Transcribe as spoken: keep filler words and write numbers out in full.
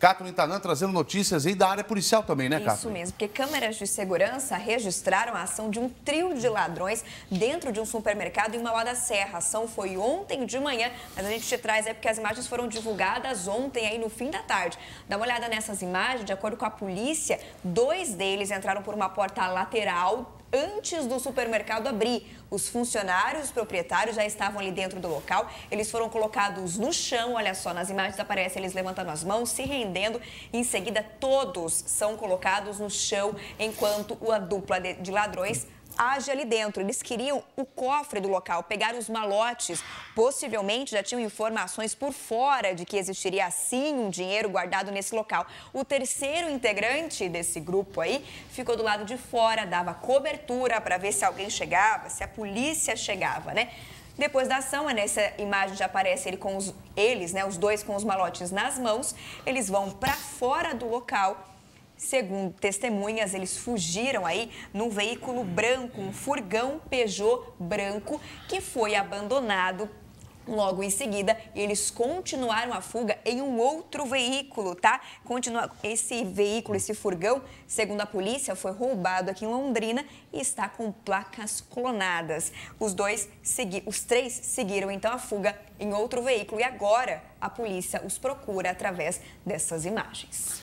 Catherine Tanan trazendo notícias aí da área policial também, né, Catherine? Isso mesmo, porque câmeras de segurança registraram a ação de um trio de ladrões dentro de um supermercado em Mauá da Serra. A ação foi ontem de manhã, mas a gente te traz é porque as imagens foram divulgadas ontem, aí no fim da tarde. Dá uma olhada nessas imagens, de acordo com a polícia, dois deles entraram por uma porta lateral antes do supermercado abrir. Os funcionários, os proprietários já estavam ali dentro do local. Eles foram colocados no chão, olha só, nas imagens aparece eles levantando as mãos, se rendendo. Em seguida, todos são colocados no chão enquanto a dupla de, de ladrões age ali dentro. Eles queriam o cofre do local, pegar os malotes. Possivelmente já tinham informações por fora de que existiria sim um dinheiro guardado nesse local. O terceiro integrante desse grupo aí ficou do lado de fora, dava cobertura para ver se alguém chegava, se a polícia chegava, né? Depois da ação, nessa imagem já aparece ele com os, eles, né, os dois com os malotes nas mãos. Eles vão para fora do local. Segundo testemunhas, eles fugiram aí num veículo branco, um furgão Peugeot branco, que foi abandonado. Logo em seguida, eles continuaram a fuga em um outro veículo, tá? Continua... Esse veículo, esse furgão, segundo a polícia, foi roubado aqui em Londrina e está com placas clonadas. Os dois, segui... os três seguiram então a fuga em outro veículo e agora a polícia os procura através dessas imagens.